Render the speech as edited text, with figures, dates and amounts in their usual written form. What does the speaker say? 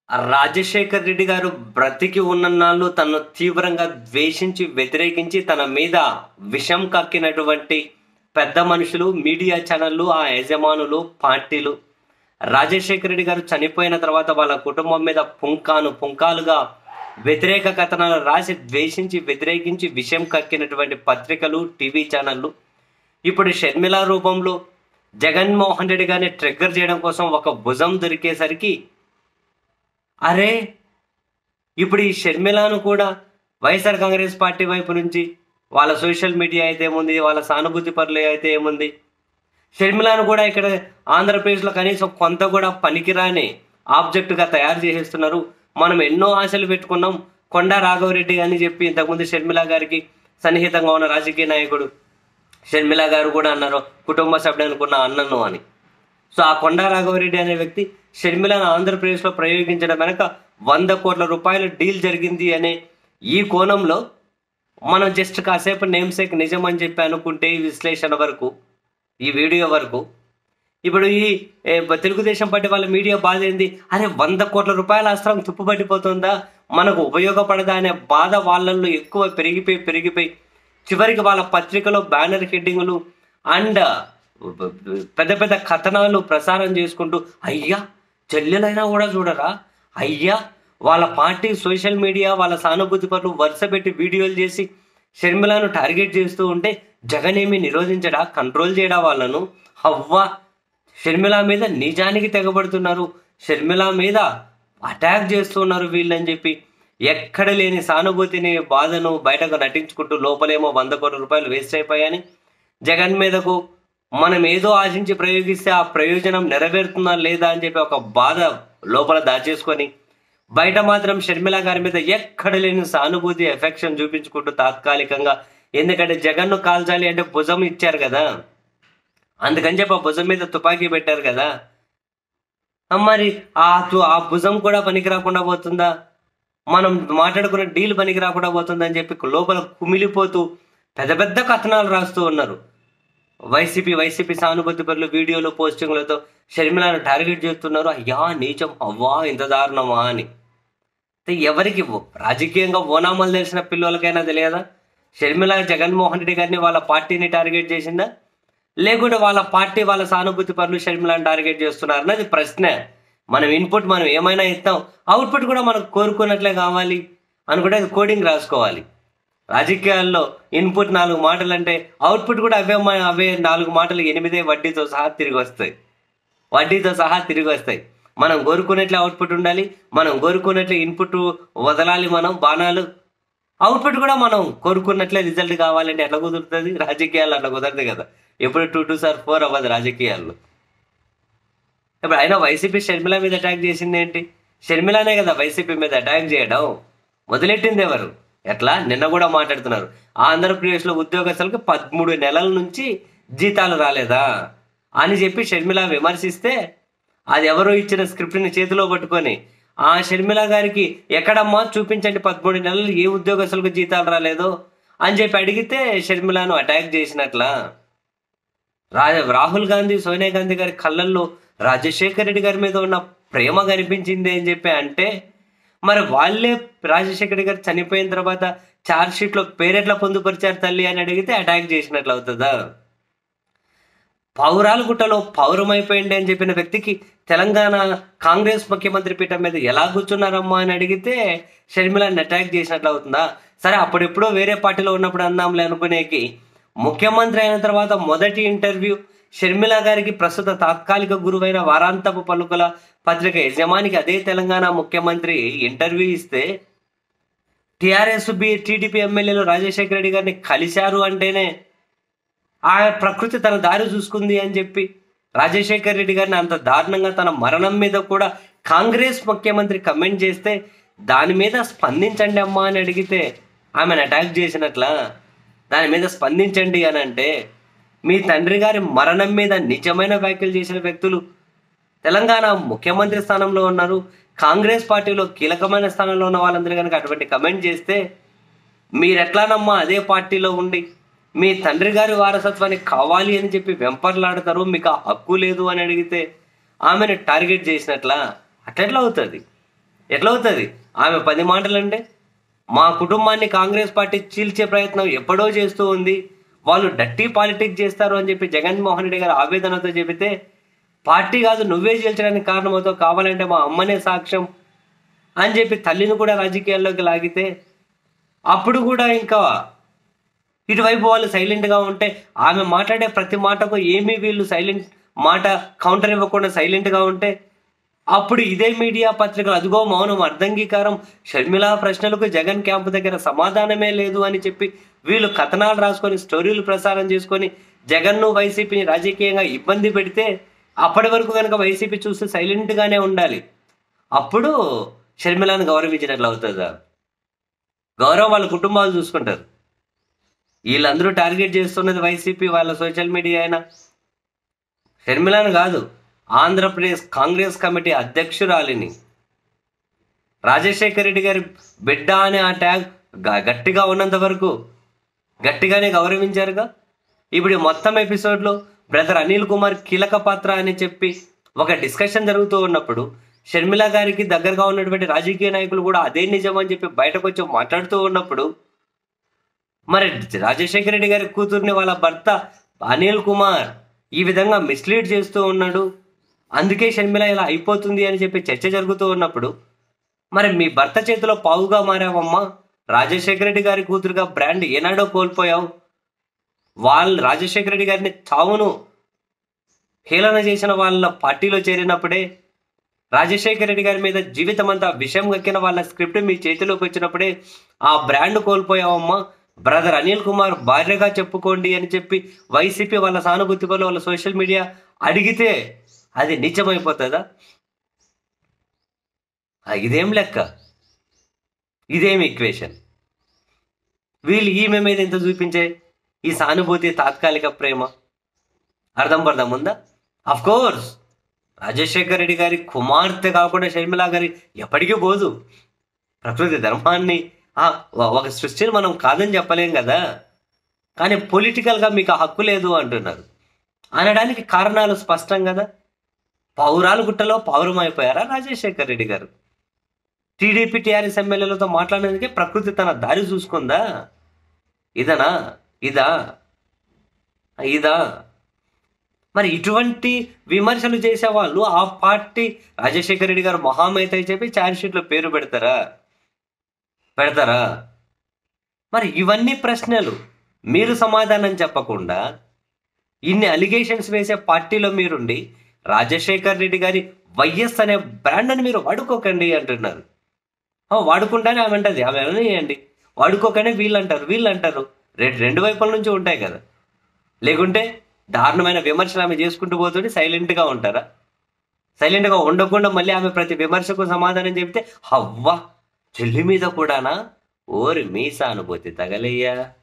రాజశేఖర్ రెడ్డి గారు బ్రతికి ఉన్నన్నాళ్ళు తనను తీవ్రంగా ద్వేషించి వ్యతిరేకించి తన మీద విషం కక్కినటువంటి పెద్ద మనుషులు, మీడియా ఛానళ్ళు, ఆ యజమానులు, పార్టీలు. రాజశేఖర్ రెడ్డి గారు చనిపోయిన తర్వాత వాళ్ళ కుటుంబం మీద పుంకాలుగా వ్యతిరేక కథనాలు రాసి ద్వేషించి వ్యతిరేకించి విషం కక్కినటువంటి పత్రికలు, టీవీ ఛానళ్ళు ఇప్పుడు షర్మిల రూపంలో జగన్మోహన్ రెడ్డి గారిని ట్రిగ్గర్ చేయడం కోసం ఒక భుజం దొరికేసరికి, అరే ఇప్పుడు ఈ షర్మిలను కూడా వైఎస్ఆర్ కాంగ్రెస్ పార్టీ వైపు నుంచి వాళ్ళ సోషల్ మీడియా అయితే ఏముంది, వాళ్ళ సానుభూతి పరులు అయితే ఏముంది, షర్మిలను కూడా ఇక్కడ ఆంధ్రప్రదేశ్లో కనీసం కొంత కూడా పనికిరాని ఆబ్జెక్టుగా తయారు చేసేస్తున్నారు. మనం ఎన్నో ఆశలు పెట్టుకున్నాం. కొండా రాఘవరెడ్డి అని చెప్పి ఇంతకుముందు షర్మిల గారికి సన్నిహితంగా ఉన్న రాజకీయ నాయకుడు షర్మిల గారు కూడా అన్నారు, కుటుంబ సభ్యుడు అనుకున్న అన్నను అని. సో ఆ కొండా రాఘవరెడ్డి అనే వ్యక్తి షర్మిలను ఆంధ్రప్రదేశ్లో ప్రయోగించడం వెనక 100 కోట్ల రూపాయల డీల్ జరిగింది అనే ఈ కోణంలో మనం జస్ట్ కాసేపు నేమ్సేక్ నిజం అని చెప్పి అనుకుంటే ఈ విశ్లేషణ వరకు, ఈ వీడియో వరకు, ఇప్పుడు ఈ తెలుగుదేశం పార్టీ వాళ్ళ మీడియా బాధ ఏంది, అరే 100 కోట్ల రూపాయల అస్త్రం తుప్పుపట్టిపోతుందా, మనకు ఉపయోగపడదా అనే బాధ వాళ్ళల్లో ఎక్కువ పెరిగిపోయి చివరికి వాళ్ళ పత్రికలో బ్యానర్ హెడ్డింగులు అండ్ పెద్ద పెద్ద కథనాలు ప్రసారం చేసుకుంటూ, అయ్యా చెల్లెలైనా కూడా చూడరా, అయ్యా వాళ్ళ పార్టీ సోషల్ మీడియా వాళ్ళ సానుభూతి పనులు వరుస పెట్టి వీడియోలు చేసి షర్మిలను టార్గెట్ చేస్తూ ఉంటే జగన్ ఏమి నిరోధించడా, కంట్రోల్ చేయడా వాళ్ళను, అవ్వా షర్మిల మీద నిజానికి తెగబడుతున్నారు, షర్మిల మీద అటాక్ చేస్తున్నారు వీళ్ళని చెప్పి ఎక్కడ లేని సానుభూతిని, బాధను బయటకు నటించుకుంటూ లోపలేమో 100 కోట్ల రూపాయలు వేస్ట్ అయిపోయాయని, జగన్ మీదకు మనం ఏదో ఆశించి ప్రయోగిస్తే ఆ ప్రయోజనం నెరవేరుతుందా లేదా అని చెప్పి ఒక బాధ లోపల దాచేసుకొని బయట మాత్రం షర్మిల గారి మీద ఎక్కడ లేని సానుభూతి, ఎఫెక్షన్ చూపించుకుంటూ తాత్కాలికంగా, ఎందుకంటే జగన్ను కాల్చాలి అంటే భుజం ఇచ్చారు కదా, అందుకని చెప్పి ఆ భుజం మీద తుపాకీ పెట్టారు కదా, మరి ఆ భుజం కూడా పనికి రాకుండా పోతుందా, మనం మాట్లాడుకున్న డీల్ పనికి రాకుండా పోతుందని చెప్పి లోపల కుమిలిపోతూ పెద్ద పెద్ద కథనాలు రాస్తూ ఉన్నారు. వైసీపీ సానుభూతి పరులు వీడియోలు, పోస్టింగ్లతో షర్మిలను టార్గెట్ చేస్తున్నారు. అయ్యా నీచం, అవ్వా ఇంత దారుణమా అని. ఎవరికి రాజకీయంగా ఓనామాలు తెలిసిన పిల్లలకైనా తెలియదా షర్మిల జగన్మోహన్ రెడ్డి గారిని వాళ్ళ పార్టీని టార్గెట్ చేసిందా, లేకుంటే వాళ్ళ పార్టీ వాళ్ళ సానుభూతి పరులు షర్మిలను టార్గెట్ చేస్తున్నారు అన్నది ప్రశ్న. మనం ఇన్పుట్ మనం ఏమైనా ఇస్తాం, అవుట్పుట్ కూడా మనకు కోరుకున్నట్లే కావాలి అనుకుంటే అది కోడింగ్ రాసుకోవాలి. రాజకీయాల్లో ఇన్పుట్ 4 మాటలు అంటే అవుట్పుట్ కూడా అవే 4 మాటలు 8 వడ్డీతో సహా తిరిగి వస్తాయి. మనం కోరుకున్నట్లే అవుట్పుట్ ఉండాలి, మనం కోరుకున్నట్లే ఇన్పుట్ వదలాలి, మనం బాణాలు. అవుట్పుట్ కూడా మనం కోరుకున్నట్లే రిజల్ట్ కావాలంటే ఎట్లా కుదురుతుంది, రాజకీయాలు అట్లా కుదరదు కదా, ఎప్పుడు 2 2 సార్ 4 అవ్వదు రాజకీయాల్లో. ఇప్పుడు అయినా వైసీపీ షర్మిల మీద అటాక్ చేసింది ఏంటి, షర్మిలనే కదా వైసీపీ మీద అటాక్ చేయడం మొదలెట్టింది ఎవరు, ఎట్లా నిన్న కూడా మాట్లాడుతున్నారు, ఆంధ్రప్రదేశ్లో ఉద్యోగస్తులకు 13 నెలల నుంచి జీతాలు రాలేదా అని చెప్పి షర్మిల విమర్శిస్తే, అది ఎవరో ఇచ్చిన స్క్రిప్ట్ని చేతిలో పట్టుకొని ఆ షర్మిల గారికి ఎక్కడమ్మా చూపించండి 13 నెలలు ఏ ఉద్యోగస్తులకు జీతాలు రాలేదో అని చెప్పి అడిగితే షర్మిలను అటాక్ చేసినట్లా. రాహుల్ గాంధీ, సోనియా గాంధీ గారి కళ్ళల్లో రాజశేఖర్ రెడ్డి గారి మీద ఉన్న ప్రేమ కనిపించింది అని చెప్పి అంటే, మరి వాళ్ళే రాజశేఖర్ రెడ్డి గారు చనిపోయిన తర్వాత ఛార్జ్ షీట్లో పేరెట్లా పొందుపరిచారు తల్లి అని అడిగితే అటాక్ చేసినట్లు అవుతుందా. పౌరాల గుట్టలో పౌరమైపోయింది అని చెప్పిన వ్యక్తికి తెలంగాణ కాంగ్రెస్ ముఖ్యమంత్రి పీఠం మీద ఎలా కూర్చున్నారమ్మా అని అడిగితే షర్మిలాని అటాక్ చేసినట్లు అవుతుందా. సరే అప్పుడెప్పుడో వేరే పార్టీలో ఉన్నప్పుడు అందాంలే అనుకునేకి, ముఖ్యమంత్రి అయిన తర్వాత మొదటి ఇంటర్వ్యూ షర్మిల గారికి ప్రస్తుత తాత్కాలిక గురువైన వారాంతపు పలుకుల పత్రిక యజమానికి అదే తెలంగాణ ముఖ్యమంత్రి ఇంటర్వ్యూ ఇస్తే, టీడీపీ ఎమ్మెల్యేలు రాజశేఖర రెడ్డి గారిని కలిశారు అంటేనే ఆ ప్రకృతి తన దారి చూసుకుంది అని చెప్పి రాజశేఖర రెడ్డి గారిని అంత దారుణంగా తన మరణం మీద కూడా కాంగ్రెస్ ముఖ్యమంత్రి కమెంట్ చేస్తే, దాని మీద స్పందించండి అమ్మా అని అడిగితే ఆమెను అటాక్ చేసినట్లా. దాని మీద స్పందించండి అని అంటే, మీ తండ్రి గారి మరణం మీద నిజమైన వ్యాఖ్యలు చేసిన వ్యక్తులు తెలంగాణ ముఖ్యమంత్రి స్థానంలో ఉన్నారు, కాంగ్రెస్ పార్టీలో కీలకమైన స్థానంలో ఉన్న వాళ్ళందరూ కనుక అటువంటి కమెంట్ చేస్తే, మీరెట్లానమ్మా అదే పార్టీలో ఉండి మీ తండ్రి గారి వారసత్వాన్ని కావాలి అని చెప్పి వెంపర్లాడతారు, మీకు ఆ హక్కు లేదు అని అడిగితే ఆమెను టార్గెట్ చేసినట్లా. అట్లెట్లా అవుతుంది? ఎట్లా అవుతుంది? ఆమె 10 మాటలంటే మా కుటుంబాన్ని కాంగ్రెస్ పార్టీ చీల్చే ప్రయత్నం ఎప్పుడో చేస్తూ ఉంది, వాళ్ళు డర్టీ పాలిటిక్స్ చేస్తారు అని చెప్పి జగన్మోహన్ రెడ్డి గారు ఆవేదనతో చెబితే, పార్టీ కాదు నువ్వే చీల్చడానికి కారణమవుతావు, కావాలంటే మా అమ్మనే సాక్ష్యం అని చెప్పి తల్లిని కూడా రాజకీయాల్లోకి లాగితే, అప్పుడు కూడా ఇంకా ఇటువైపు వాళ్ళు సైలెంట్గా ఉంటే, ఆమె మాట్లాడే ప్రతి మాటకు ఏమీ వీళ్ళు సైలెంట్ మాట కౌంటర్ ఇవ్వకుండా సైలెంట్గా ఉంటే, అప్పుడు ఇదే మీడియా పత్రికలు అదిగో మౌనం అర్ధంగీకారం, షర్మిల ప్రశ్నలకు జగన్ క్యాంపు దగ్గర సమాధానమే లేదు అని చెప్పి వీళ్ళు కథనాలు రాసుకొని స్టోరీలు ప్రసారం చేసుకొని జగన్ను వైసీపీని రాజకీయంగా ఇబ్బంది పెడితే, అప్పటి వరకు కనుక వైసీపీ చూస్తే సైలెంట్గానే ఉండాలి. అప్పుడు షర్మిలను గౌరవించినట్లు అవుతుందా? గౌరవం వాళ్ళ కుటుంబాలు చూసుకుంటారు. వీళ్ళందరూ టార్గెట్ చేస్తున్నది వైసీపీ వాళ్ళ సోషల్ మీడియా అయినా షర్మిలను కాదు, ఆంధ్రప్రదేశ్ కాంగ్రెస్ కమిటీ అధ్యక్షురాలిని, రాజశేఖర రెడ్డి గారి బిడ్డ అనే ఆ ట్యాగ్ గట్టిగా ఉన్నంత వరకు గట్టిగానే గౌరవించారుగా. ఇప్పుడు మొత్తం ఎపిసోడ్లో బ్రదర్ అనిల్ కుమార్ కీలక పాత్ర అని చెప్పి ఒక డిస్కషన్ జరుగుతూ ఉన్నప్పుడు, షర్మిల గారికి దగ్గరగా ఉన్నటువంటి రాజకీయ నాయకులు కూడా అదే నిజం అని చెప్పి బయటకు వచ్చి మాట్లాడుతూ ఉన్నప్పుడు, మరి రాజశేఖర రెడ్డి గారి కూతుర్ని వాళ్ళ భర్త అనిల్ కుమార్ ఈ విధంగా మిస్లీడ్ చేస్తూ ఉన్నాడు, అందుకే షర్మిల ఇలా అయిపోతుంది అని చెప్పి చర్చ జరుగుతూ ఉన్నప్పుడు, మరి మీ భర్త చేతిలో పావుగా మారావమ్మా, రాజశేఖర రెడ్డి గారి కూతురుగా బ్రాండ్ ఏనాడో కోల్పోయావు. వాళ్ళు రాజశేఖర రెడ్డి గారిని చావును హేళన చేసిన వాళ్ళ పార్టీలో చేరినప్పుడే, రాజశేఖర రెడ్డి గారి మీద జీవితం అంతా విషయం కక్కిన వాళ్ళ స్క్రిప్ట్ మీ చేతిలోకి వచ్చినప్పుడే ఆ బ్రాండ్ కోల్పోయావమ్మా, బ్రదర్ అనిల్ కుమార్ భార్యగా చెప్పుకోండి అని చెప్పి వైసీపీ వాళ్ళ సానుభూతి వల్ల వాళ్ళ సోషల్ మీడియా అడిగితే అది నిజమైపోతుందా? ఇదేం లెక్క? ఇదేం ఈక్వేషన్? వీళ్ళు ఈమె మీద ఎంత చూపించే ఈ సానుభూతి తాత్కాలిక ప్రేమ అర్థం పడదాం ఉందా? అఫ్ కోర్స్ రాజశేఖర రెడ్డి గారి కుమార్తె కాకుండా షర్మిల గారి ఎప్పటికీ పోదు. ప్రకృతి ధర్మాన్ని ఒక సృష్టిని మనం కాదని చెప్పలేం కదా, కానీ పొలిటికల్గా మీకు హక్కు లేదు అంటున్నారు. అనడానికి కారణాలు స్పష్టం కదా. పౌరాలు గుట్టలో పౌరమైపోయారా రాజశేఖర రెడ్డి గారు? టీడీపీ టీఆర్ఎస్ ఎమ్మెల్యేలతో మాట్లాడేందుకే ప్రకృతి తన దారి చూసుకుందా? ఇదనా? ఇదా? మరి ఇటువంటి విమర్శలు చేసేవాళ్ళు ఆ పార్టీ రాజశేఖర రెడ్డి గారు మహామేత అని చెప్పి ఛార్జ్షీట్లో పేరు పెడతారా? మరి ఇవన్నీ ప్రశ్నలు మీరు సమాధానం చెప్పకుండా ఇన్ని అలిగేషన్స్ వేసే పార్టీలో మీరుండి రాజశేఖర్ రెడ్డి గారి వైఎస్ అనే బ్రాండ్ని మీరు వాడుకోకండి అంటున్నారు. వాడుకుంటానే ఆమె అంటది, ఆమె అనేయండి, వాడుకోకనే వీళ్ళు అంటారు. రెండు వైపుల నుంచి ఉంటాయి కదా. లేకుంటే దారుణమైన విమర్శలు ఆమె చేసుకుంటూ పోతుంటే సైలెంట్గా ఉంటారా? సైలెంట్గా ఉండకుండా మళ్ళీ ఆమె ప్రతి విమర్శకు సమాధానం చెబితే, హవ్వా చెల్లి మీద కూడానా? ఓరి మీ సానుభూతి తగలయ్యా.